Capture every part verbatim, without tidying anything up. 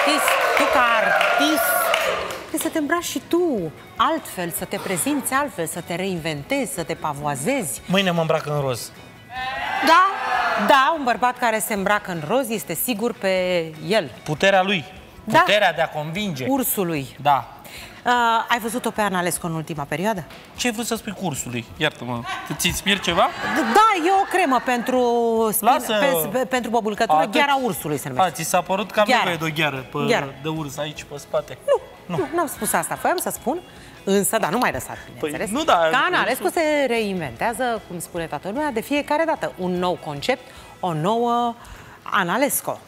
artist, tu ca artist, trebuie să te îmbraci și tu altfel, să te prezinți altfel, să te reinventezi, să te pavoazezi. Mâine mă îmbrac în roz. Da, da, un bărbat care se îmbracă în roz este sigur pe el. Puterea lui, puterea da. de a convinge. Ursului. Da. Uh, ai văzut-o pe Analescu în ultima perioadă? Ce ai vrut să spui cursului? Iartă-mă, ți inspiri ceva? Da, e o cremă pentru, spin, Lasă... pe, pe, pentru băbulcătură, gheara ursului se numește. A, ți s-a părut că am nevoie de o gheară, pe, gheară de urs aici, pe spate? Nu, nu, nu am spus asta, voiam să spun, însă, dar nu mai lăsat, bineînțeles. Păi, nu, da, că Analescu se reinventează, cum spune toată lumea, de fiecare dată. Un nou concept, o nouă Analescu.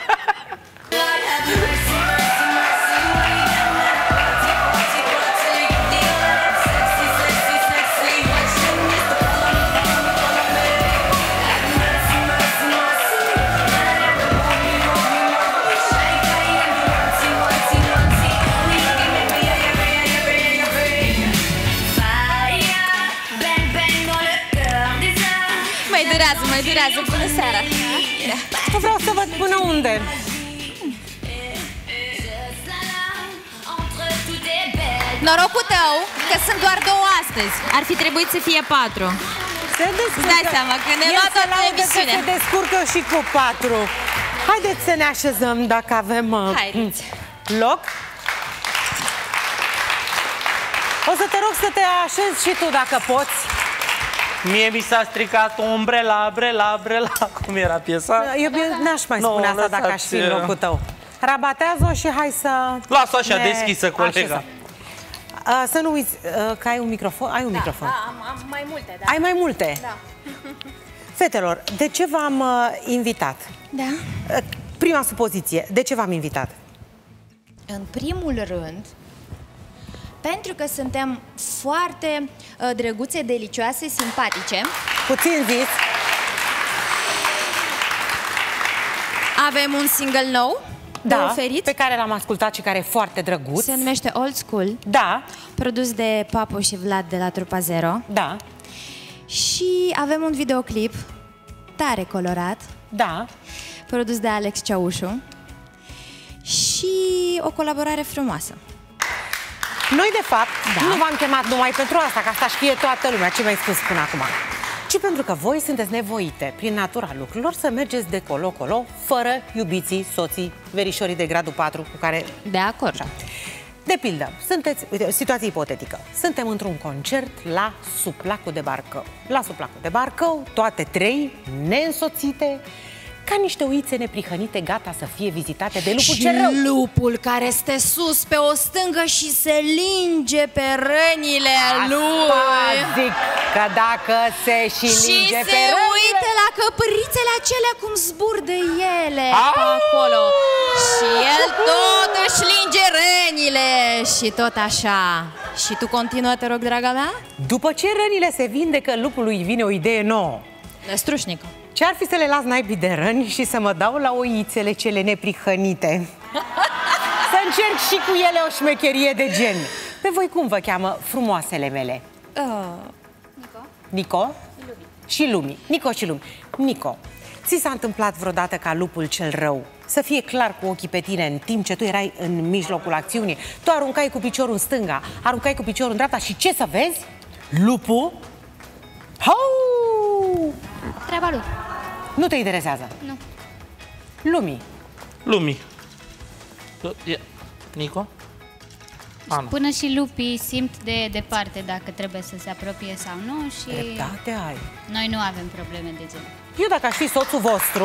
Mai durează, mai durează, bună seara. Nu vreau să văd până unde. Norocul tău că sunt doar două astăzi. Ar fi trebuit să fie patru. Se descurcă. Îți dai seama că ne lua toată emisiunea. Se descurcă și cu patru. Haideți să ne așezăm dacă avem Haideți. loc. O să te rog să te așezi și tu dacă poți. Mie mi s-a stricat umbrela, umbrela, umbrela. Cum era piesa? Eu n-aș mai spune no, asta dacă aș fi în locul tău. Rabatează-o și hai să... Lasă așa deschisă, colega. Uh, să nu uiți uh, că ai un microfon. Ai un da, microfon. Da, am, am mai multe, da. Ai mai multe? Da. Fetelor, de ce v-am uh, invitat? Da. Uh, prima supoziție, de ce v-am invitat? În primul rând, pentru că suntem foarte uh, drăguțe, delicioase, simpatice. Puțin zis. Avem un single nou de Da, oferit. pe care l-am ascultat și care e foarte drăguț. Se numește Old School. Da. Produs de Papu și Vlad de la Trupa Zero. Da. Și avem un videoclip tare colorat. Da. Produs de Alex Ceaușu. Și o colaborare frumoasă. Noi, de fapt, da. nu v-am chemat numai pentru asta, ca asta știe toată lumea ce mi-ai spus până acum, ci pentru că voi sunteți nevoite, prin natura lucrurilor, să mergeți de colo-colo, fără iubiții, soții, verișorii de gradul patru cu care... De acord. De pildă, sunteți, uite, o situație ipotetică. Suntem într-un concert la Suplacul de Barcău. La Suplacul de Barcău, toate trei, neînsoțite, ca niște uițe neprihănite, gata să fie vizitate de lupul cel rău. Lupul care stă sus pe o stângă și se linge pe rănile lui. Asta zic, că dacă se și, și linge se pe rănile... uită la căpărițele acelea cum zburdă ele pe acolo. Și el tot își linge rănile și tot așa. Și tu continuă, te rog, draga mea? După ce rănile se vindecă, lupului vine o idee nouă. Strușnică. Ce-ar fi să le las naibii de răni și să mă dau la oițele cele neprihănite? Să încerc și cu ele o șmecherie de gen. Pe voi cum vă cheamă, frumoasele mele? Uh, Nico. Nico? Lumi. Și Lumi. Nico și Lumi. Nico, ți s-a întâmplat vreodată ca lupul cel rău să fie clar cu ochii pe tine în timp ce tu erai în mijlocul acțiunii? Tu aruncai cu piciorul în stânga, aruncai cu piciorul în dreapta și ce să vezi? Lupul? Hau! Treaba lui. Nu te interesează? Nu. Lumii. Lumii. Nico? Anu. Până și lupii simt de departe dacă trebuie să se apropie sau nu și... Dreptate ai. Noi nu avem probleme de gen. Eu dacă aș fi soțul vostru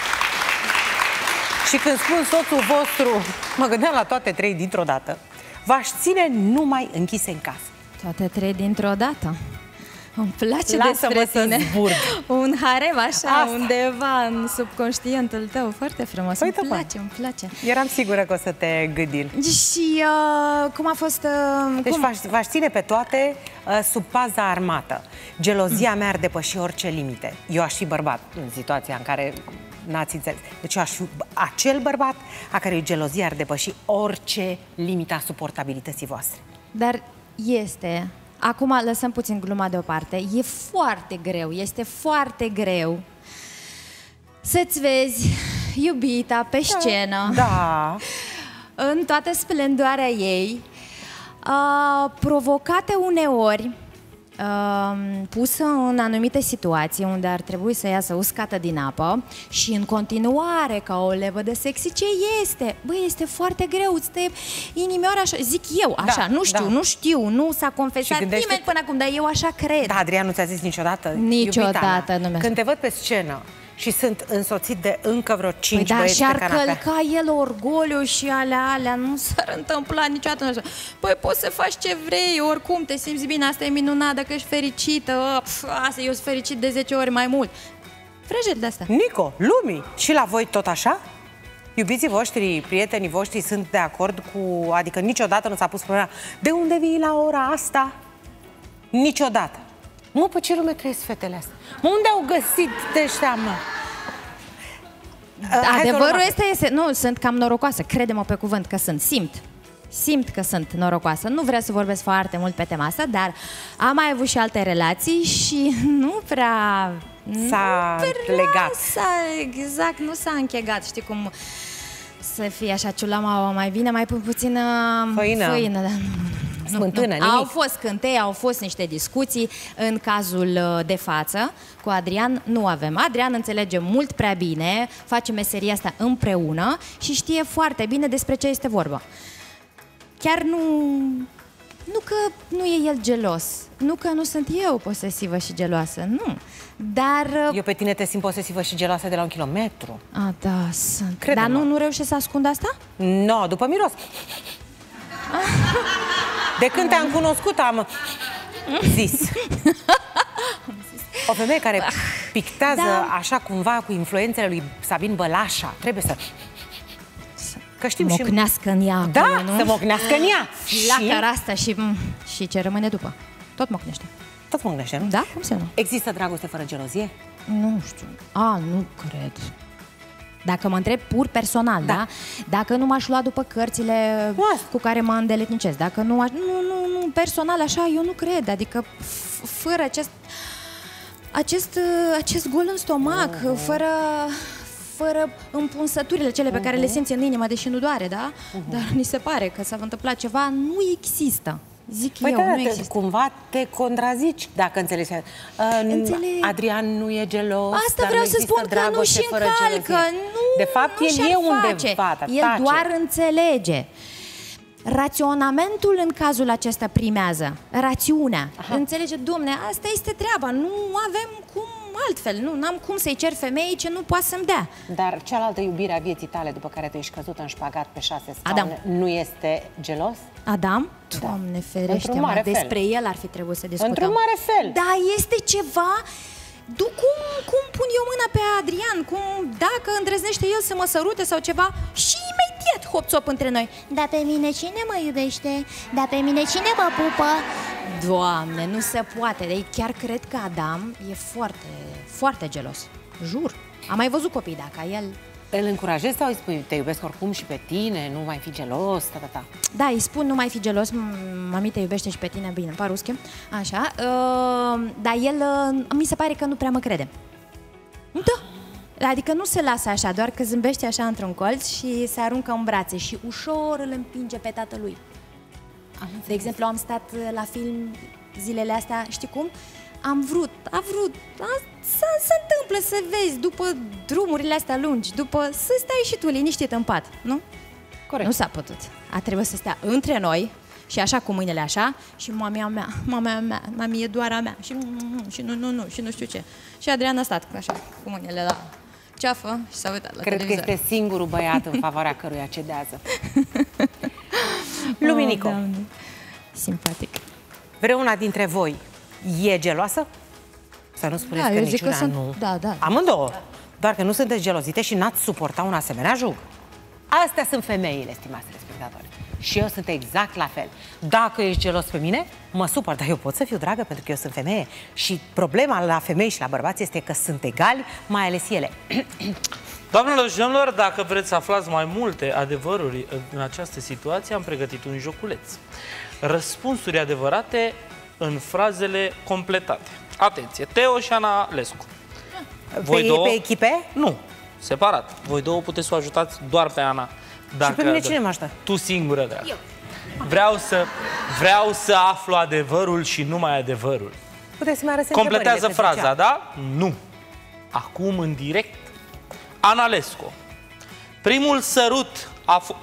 și când spun soțul vostru, mă gândeam la toate trei dintr-o dată, v-aș ține numai închise în casă. Toate trei dintr-o dată? Îmi place Lasă-mă despre tine. Zburg. Un harem așa, Asta. undeva în subconștientul tău. Foarte frumos. Uite, îmi bă. place, îmi place. Eram sigură că o să te gândil. Și uh, cum a fost... Uh, Deci cum... v-aș ține pe toate uh, sub paza armată. Gelozia mea ar depăși orice limite. Eu aș fi bărbat în situația în care n-ați înțeles. Deci eu aș fi acel bărbat a cărui gelozia ar depăși orice limită a suportabilității voastre. Dar este... Acum lăsăm puțin gluma deoparte. E foarte greu, este foarte greu să-ți vezi iubita pe scenă. Da. în toată splendoarea ei, uh, provocate uneori, uh, pusă în anumite situații unde ar trebui să iasă uscată din apă și în continuare ca o levă de sexy, ce este? Băi, este foarte greu, îți stă inimioara așa, zic eu, așa, da, nu știu, da. nu știu, nu s-a confesat gândește... nimeni până acum, dar eu așa cred. Da, Adrian nu ți-a zis niciodată? Niciodată nu mi-a. Când te văd pe scenă și sunt însoțit de încă vreo cinci păi băieți da, pe canapea. și-ar călca el orgoliu și alea, alea, nu s-ar întâmpla niciodată. Așa. Păi poți să faci ce vrei, oricum te simți bine, asta e minunat, dacă ești fericită, pf, asta eu sunt fericit de zece ori mai mult. Frăjeri de asta. Nico, lumii, și la voi tot așa? Iubiții voștri, prietenii voștri sunt de acord cu... Adică niciodată nu s-a pus problema de unde vii la ora asta? Niciodată. Mă, pe ce lume trăiesc fetele astea? Mă, unde au găsit de ăștia, mă? Adevărul este, este, nu, sunt cam norocoasă, crede-mă pe cuvânt că sunt, simt. Simt că sunt norocoasă. Nu vreau să vorbesc foarte mult pe tema asta, dar am mai avut și alte relații și nu prea... S-a legat. Exact, nu s-a închegat, știi cum... Să fie așa ciulama mai bine, mai puțină făină, făină da. Smântână, nimic. Au fost cântei, au fost niște discuții. În cazul de față, cu Adrian nu avem. Adrian înțelege mult prea bine, face meseria asta împreună și știe foarte bine despre ce este vorba. Chiar nu... Nu că nu e el gelos, nu că nu sunt eu posesivă și geloasă, nu. Dar... Eu pe tine te simt posesivă și geloasă de la un kilometru. A, da, sunt. Crede-mă. Dar nu, nu reușești să ascund asta? Nu, no, după miros. De când te-am cunoscut am zis. O femeie care pictează da. așa cumva cu influențele lui Sabin Bălașa, trebuie să... Că știm mocnească și... în ea. Da, acolo, nu? să mocnească în ea. La cara asta și, și ce rămâne după. Tot mocnește. Tot mocnește, nu? Da? Cum să nu? Există dragoste fără gelozie? Nu știu. A, nu cred. Dacă mă întreb pur personal, da? da? Dacă nu m-aș lua după cărțile What? cu care mă îndeletnicesc, dacă nu aș... Nu, nu, nu, personal așa, eu nu cred. Adică fără acest... Acest, acest gol în stomac, uh-huh. fără... fără împunsăturile cele pe care uh-huh. le simți în inimă, deși nu doare, da? Uh-huh. Dar mi se pare că s-a întâmplat ceva, nu există. Zic păi eu, da, nu te, există. Cumva te contrazici, dacă înțelegi. Uh, Înțeleg. Adrian nu e gelos, asta vreau să spun că nu și încalcă. Nu, de fapt, nu el e undeva. El tace. doar înțelege. Raționamentul în cazul acesta primează. Rațiunea. Aha. Înțelege, domne, asta este treaba. Nu avem cum altfel. Nu am cum să-i cer femeii ce nu poate să-mi dea. Dar cealaltă iubire a vieții tale, după care te-ai căzut în șpagat pe șase scaune, Adam. nu este gelos? Adam? Da. Doamne ferește, despre el ar fi trebuit să discutăm. Într-un mare fel. Da, este ceva... Du, cum, cum pun eu mâna pe Adrian? Cum, dacă îndrăznește el să mă sărute sau ceva, și imediat hop-țop între noi. Dar pe mine cine mă iubește? Dar pe mine cine mă pupă? Doamne, nu se poate. Dar chiar cred că Adam e foarte, foarte gelos. Jur. Am mai văzut copii, dacă el... Îl încurajezi sau îi spui, te iubesc oricum și pe tine, nu mai fi gelos, ta, ta, ta. Da, îi spun, nu mai fi gelos, mami te iubește și pe tine, bine, по-русски, așa, uh, dar el, uh, mi se pare că nu prea mă crede. Da, adică nu se lasă așa, doar că zâmbește așa într-un colț și se aruncă în brațe și ușor îl împinge pe tatălui. De exemplu, am stat la film zilele astea, știi cum? Am vrut, a vrut, se întâmplă să vezi după drumurile astea lungi, după să stai și tu liniștit în pat, nu? Corect. Nu s-a putut. A trebuit să stea între noi și așa cu mâinile așa și mama mea, mama mea, mami e doar a mea și, și nu, nu, nu, și nu știu ce. Și Adrian a stat așa, cu mâinile la ceafă și s-a uitat la Cred televizor. că este singurul băiat în favoarea căruia cedează. Luminico. Oh, simpatic. Vreuna dintre voi e geloasă? Să nu spuneți da, că eu zic niciuna că sunt... nu... Da, da. Amândouă. Da. Doar că nu sunteți gelozite și n-ați suporta un asemenea jug. Astea sunt femeile, stimați respectatori. Și eu sunt exact la fel. Dacă ești gelos pe mine, mă supăr, dar eu pot să fiu dragă pentru că eu sunt femeie. Și problema la femei și la bărbați este că sunt egali, mai ales ele. Doamnelor și domnilor, dacă vreți să aflați mai multe adevăruri în această situație, am pregătit un joculeț. Răspunsuri adevărate în frazele completate. Atenție, Teo și Ana Lescu. Voi pe, două... pe echipe? Nu, separat. Voi două puteți să o ajutați doar pe Ana Dacă, și pe mine cine mă ajută? Tu singură, dragă. Vreau să, vreau să aflu adevărul și numai adevărul. Puteți să mai arăți Completează fraza, da? Nu. Acum, în direct, Analescu. Primul sărut a fost...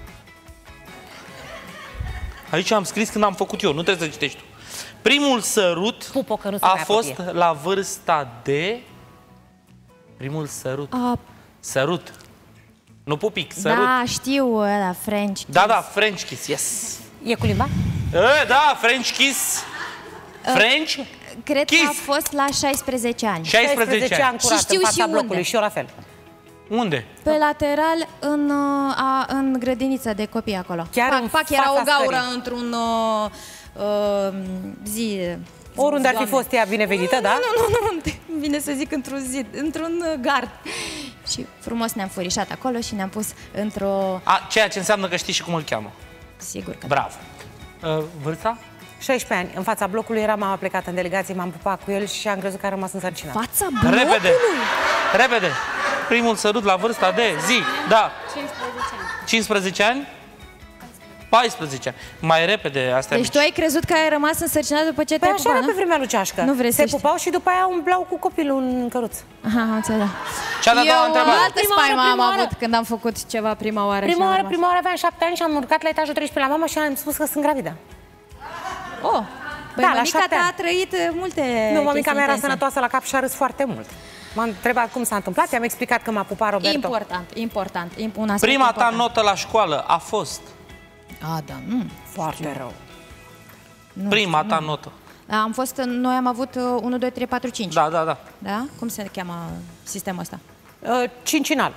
Aici am scris când am făcut eu, nu trebuie să citești tu. Primul sărut Pupo, că nu se a mai fost apropie. la vârsta de... Primul sărut. A, Sărut. Nu pupic, sărut. da, știu ăla, French. Da, da, French kiss, yes. E cu limba? E, da, French kiss. French Cred kiss. că a fost la șaisprezece ani. șaisprezece ani. curat, Și știu în fața și blocului unde. și eu la fel. Unde? Pe lateral, în, uh, a, în grădinița de copii acolo. Chiar pac, în pac, era fața o gaură scării. într-un uh, uh, zi. Oriunde ar fi Doamne. fost ea binevenită, da? Nu, nu, nu, nu, vine să zic într-un zid, într-un uh, gard. Și frumos ne-am furișat acolo și ne-am pus într-o... A, ceea ce înseamnă că știi și cum îl cheamă. Sigur că... Bravo. Uh, vârsta? șaisprezece ani. În fața blocului era mama plecată în delegație, m-am pupat cu el și am crezut că a rămas însărcinat. Fața blocului? Repede. Repede. Primul sărut la vârsta de zi. Da. cincisprezece ani. cincisprezece ani? paisprezece ani. Mai repede, astea Deci mici. tu ai crezut că ai rămas însărcinat după ce Păi te-ai așa pupat, era pe nu? vremea lui Ceașcă. Nu vrei să Se știi. pupau și după aia umblau cu copilul în căruț. Aha, am înțeles. Cea de-a doua Eu întrebare. altă Prima spaimă oară, am prima oară. avut când am făcut ceva prima oară. și Prima am oară, rămas. prima oară aveam șapte ani și am urcat la etajul treisprezece la mama și am spus că sunt gravidă. Oh, păi Da, la mămica șapte ta a ani. trăit uh, multe Nu, mămica chestii mea era intense. sănătoasă la cap și a râs foarte mult. M-a întrebat cum s-a întâmplat, i-am explicat că m-a pupat Roberto. Important, important. imp- Un aspect Prima ta important. notă la școală a fost A, da, nu. Foarte rău. nu prima știu, ta nu. notă. Am fost, noi am avut uh, unu, doi, trei, patru, cinci. Da, da, da. Da? Cum se cheamă sistemul ăsta? Uh, cincinal.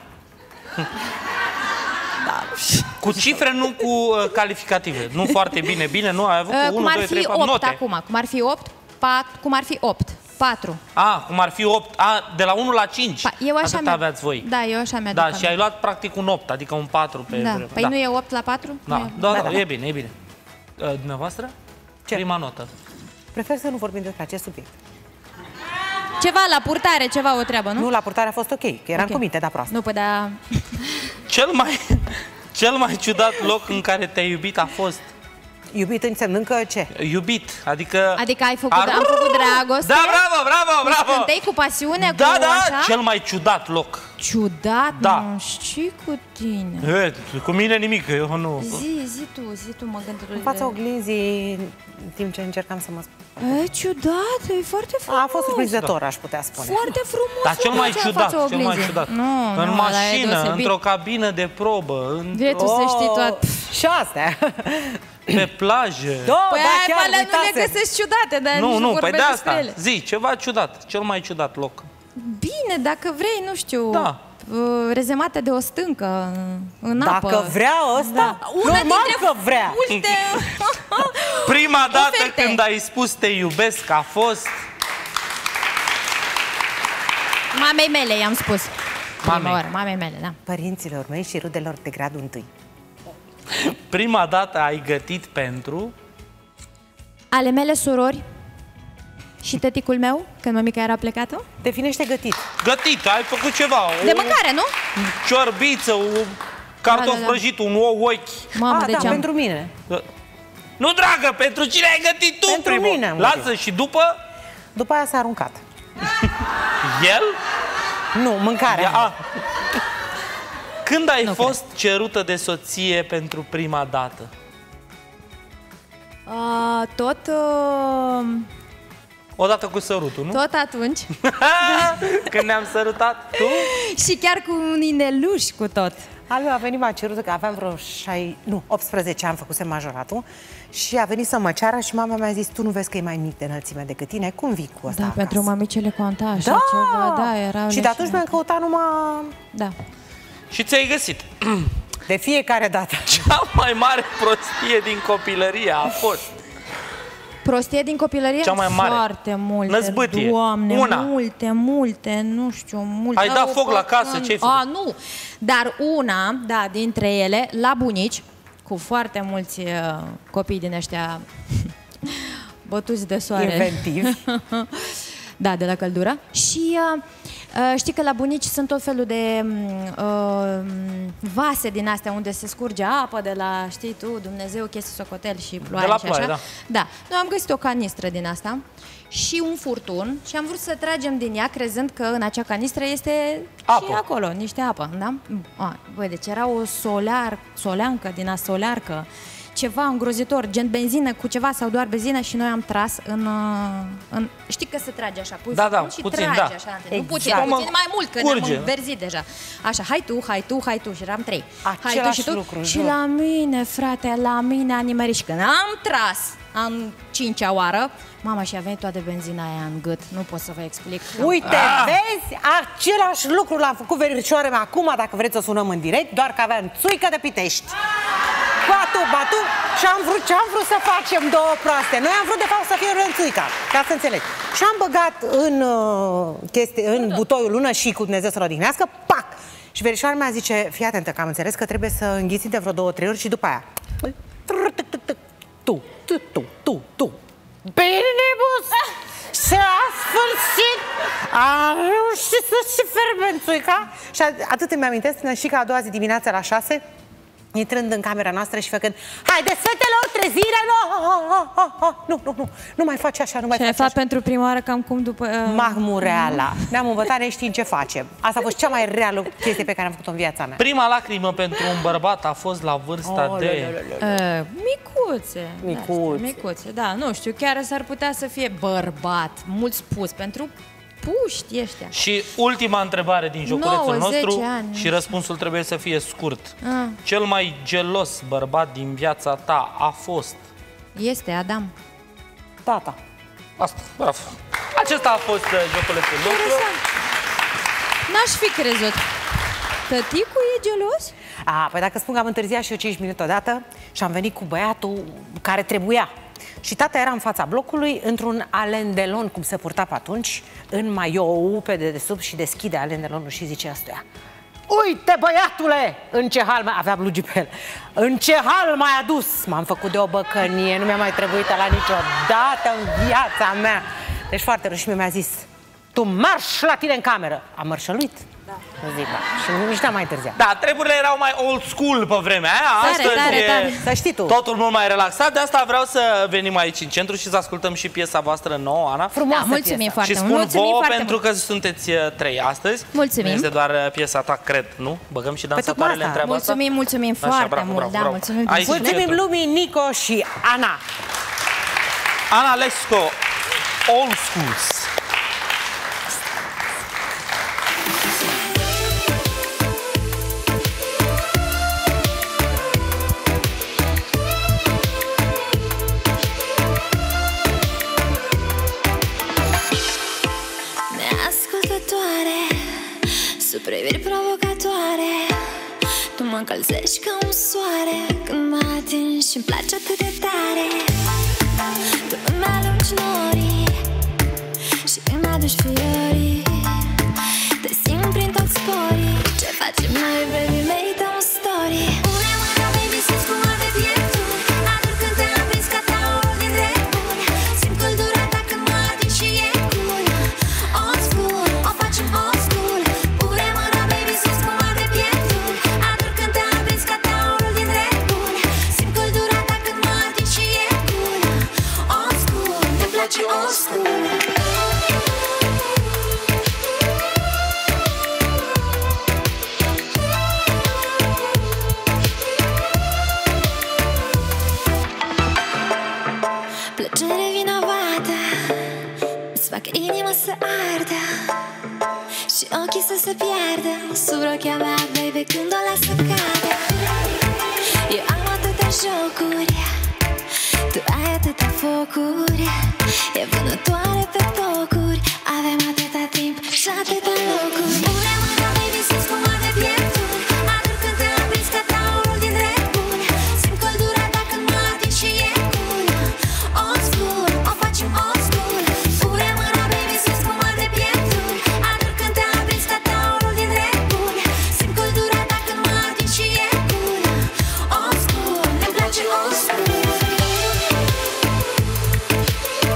Cu cifre, nu cu uh, calificative. Nu foarte bine, bine, nu ai avut Uh, cu cum unu, ar doi, fi trei, patru opt note. acum? Cum ar fi opt? Pat, cum ar fi opt? patru. A, cum ar fi opt. A, de la unu la cinci. Pa, eu așa Atât mi-a- aveați voi. Da, eu așa mi-aduc Da, aminte. și ai luat practic un opt, adică un patru pe Da. vreme. Păi da. nu e opt la patru? Da, Nu e- da, Da, da, da. e bine, e bine. Uh, dumneavoastră? Ce? Prima notă. Prefer să nu vorbim despre acest subiect. Ceva la purtare, ceva o treabă, nu? Nu, la purtare a fost ok, că eram Ok. cu minte, dar proastă. Nu, păi da... Cel mai, cel mai ciudat loc în care te-ai iubit a fost Iubit însemnând că ce? iubit, adică... Adică ai făcut, Ar- am făcut dragoste? Da, bravo, bravo, bravo! Cântei cu pasiune, Da, cu da, așa? cel mai ciudat loc. Ciudat, Da. nu știu cu tine. E, cu mine nimic, eu nu... Zi, zi tu, zi tu, mă gândesc. În fața oglinzii, în timp ce încercam să mă spun. E, ciudat, e foarte frumos. A fost surprinzător, aș putea spune. Foarte frumos. Dar cel mai face în ciudat, fața cel mai oglinzii. ciudat. Nu, în nu, ăla e mașină, deosebit. într-o cabină de probă, în... Vrei tu să știi toate. Și astea. pe plajă. Da, Păi da, aia chiar, pe alea nu le uitasem. găsești ciudate, dar Nu, nici nu, păi vorbesc de despre asta. ele. Zi, ceva ciudat, cel mai ciudat loc. Bine, dacă vrei, nu știu, Da. uh, rezemate de o stâncă în apă. Dacă vrea ăsta, Da. Una normal dintre că vrea. multe Prima dată oferte. când ai spus te iubesc a fost... Mamei mele i-am spus. Mamei. Prima oară, mamei mele, da. Părinților mei și rudelor de gradul întâi. Prima dată ai gătit pentru... Ale mele surori și tăticul meu, când mămica era plecată. Definește gătit. Gătit, ai făcut ceva. De o mâncare, nu? ciorbiță, un cartof Da, da, da. prăjit, un ou ochi. Mamă, A, deci da, am... pentru mine. Nu, dragă, pentru cine ai gătit tu Pentru primul? mine am Lasă gătit. și după După aia s-a aruncat. el. Nu, mâncarea. Ia, a. Când ai Nu fost cerută de soție pentru prima dată? Uh, tot, uh, Odată cu sărutul, nu? tot atunci. Când ne-am sărutat, tu? Și chiar cu un ineluș cu tot. Al meu a venit, m-a cerut că aveam vreo șai, nu, optsprezece ani, făcusem majoratul și a venit să mă ceară și mama mi-a zis, tu nu vezi că e mai mic de înălțime decât tine? Cum vii cu asta Da, acasă? pentru mamicele conta așa Da! ceva, da, era Și de atunci mi-am căutat numai Da. Și ți-ai găsit. de fiecare dată. Cea mai mare prostie din copilărie a fost... Prostie din copilărie? Cea mai mare. Foarte multe. Năzbâtie. Doamne, Una. multe, multe, nu știu, multe. Ai dat Au, foc la casă, păcăn- ce-ai făcut? A, nu. Dar una, da, dintre ele, la bunici, cu foarte mulți uh, copii din ăștia bătuți de soare. Inventiv. Da, de la căldură. Și uh, uh, știi că la bunici sunt tot felul de uh, vase din astea unde se scurge apă de la, știi tu, Dumnezeu, chestii socotel și ploaie, de la și ploaie, așa. da. Da. Noi am găsit o canistră din asta și un furtun și am vrut să tragem din ea crezând că în acea canistră este apă. Și acolo niște apă, da? A, băi, deci era o solear, soleancă din a solearcă, ceva îngrozitor, gen benzină cu ceva sau doar benzină și noi am tras în... în știi că se trage așa, pui da, da, și puțin, tragi da. așa, exact. Nu puțin, Cum puțin mai mult, că curge. ne-am înverzit deja. Așa, hai tu, hai tu, hai tu și eram trei. Același hai tu și tu. lucru, și jur. la mine, frate, la mine a nimerit și când am tras în cincea oară, mama, și a venit toată benzina aia în gât. Nu pot să vă explic. Uite, Ah. vezi? Același lucru l-am făcut verișoare mea acum, dacă vreți să sunăm în direct, doar că aveam țuică de Pitești. Batu, batu, și am vrut, ce am vrut să facem două proaste? Noi am vrut, de fapt, să fie rânțuica, ca să înțelegi. Și am băgat în, uh, chestii, în butoiul lună și cu Dumnezeu să-l odihnească, pac! Și verișoara mea zice, fii atentă, că am înțeles că trebuie să înghiți de vreo două, trei ori și după aia. Tu, tu, tu, tu, tu. Bine, bus! S-a sfârșit! A reușit să se fermențuica. Și atât îmi amintesc, și că a doua zi dimineața la șase, intrând în camera noastră și făcând: haideți, fetelor, trezire! Nu, nu, nu, nu mai face așa, nu mai face așa. pentru prima oară cam cum după... Uh... Mahmureala. Ne-am învățat, ne știm ce facem. Asta a fost cea mai reală chestie pe care am făcut-o în viața mea. Prima lacrimă pentru un bărbat a fost la vârsta Oh, de... Uh, micuțe. Micuțe. Da, micuțe, da, nu știu, chiar s-ar putea să fie bărbat, mult spus, pentru puști ăștia. Și ultima întrebare din joculețul nouă, nostru zece ani. și răspunsul trebuie să fie scurt. Ah. Cel mai gelos bărbat din viața ta a fost... Este Adam. Tata. Asta, bravo. Acesta a fost uh, joculețul nostru. N-aș fi crezut. Tăticul e gelos? A, păi dacă spun că am întârziat și eu cinci minute odată și am venit cu băiatul care trebuia. Și tata era în fața blocului, într-un alendelon, cum se purta pe atunci, în maiou, pe dedesubt, și deschide alendelonul și zice ăstuia: uite, băiatule, în ce hal mai... avea blugi pe el. În ce hal m-ai adus? M-am făcut de o băcănie, nu mi-a mai trebuit la niciodată în viața mea. Deci foarte rău și mi-a zis: tu marș la tine în cameră. Am mărșăluit. Da. Zic, da. Și nici n-am mai întârziat. Da, treburile erau mai old school pe vremea aia. Tare, Astăzi tare, e tare. Să știi tu. totul mult mai relaxat. De asta vreau să venim aici în centru și să ascultăm și piesa voastră nouă, Ana. Frumoasă Da, mulțumim piesă. foarte Și mult. spun Mulțumim vouă foarte pentru mult. că sunteți uh, trei astăzi. Mulțumim. Nu este doar uh, piesa ta, cred, nu? Băgăm și dansatoarele tocmai în asta. treaba asta? Mulțumim, mulțumim Așa, foarte bravo, mult. bravo, Da, bravo. mulțumim. Aici, Mulțumim centru. lumii, Nico și Ana. Ana Lesco, Old Schools. Neascultătoare, sub priviri provocatoare, tu mă încălzești ca un soare când mă atingi și-mi place atât de tare. Tu îmi alungi norii și îmi aduci fiorii. Te simt prin toți sporii. Ce facem noi, baby, merită un story. Pune mâna, baby, să-ți cum de piepturi. Ador când te aprins ca taurul din drepturi. Simt căldura ta când mă atingi și e cool. Old school, o facem old school. Pune mâna, baby, să-ți cum de piepturi. Ador când te aprins ca taurul din drepturi. Simt căldura ta când mă atingi și e cool. Old school, ne place old school. Plăcere vinovată îți fac inima să ardă și ochii să se piardă sub rochea mea, baby, când o las să cadă. Eu am atâtea jocuri, tu ai atâtea focuri. E vânătoare pe tocuri, avem atâta timp și atâtea locuri. Pune mâna, baby, să-ți cum de piepturi. Ador când te aprins ca taurul din drepturi. Simt căldura ta când mă atingi și e cool. Old school, o facem old school. Pune mâna, baby, să-ți cum de piepturi. Ador când te aprins ca taurul din drepturi. Simt căldura ta când mă atingi și e cool. Old school, ne place old school.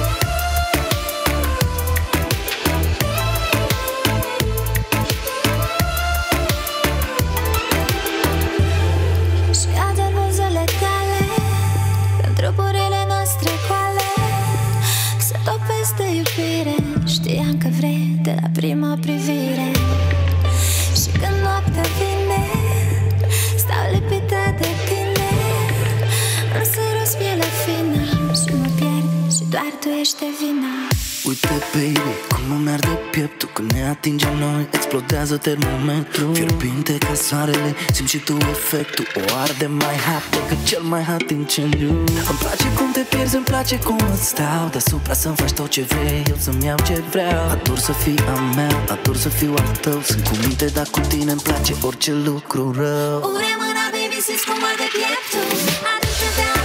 cunoaște vina. Uite, baby, cum îmi arde pieptul când ne atingem noi, explodează termometru. Fierbinte ca soarele, simți și tu efectul. O arde mai hot decât cel mai hot incendiu. Îmi place cum te pierzi, îmi place cum îți stau deasupra, să-mi faci tot ce vrei, eu să-mi iau ce vreau. Ador să fii a mea, ador să fiu al tău. Sunt cu minte, dar cu tine îmi place orice lucru rău. Ure mâna, baby, simți cum arde pieptul. Aduce-te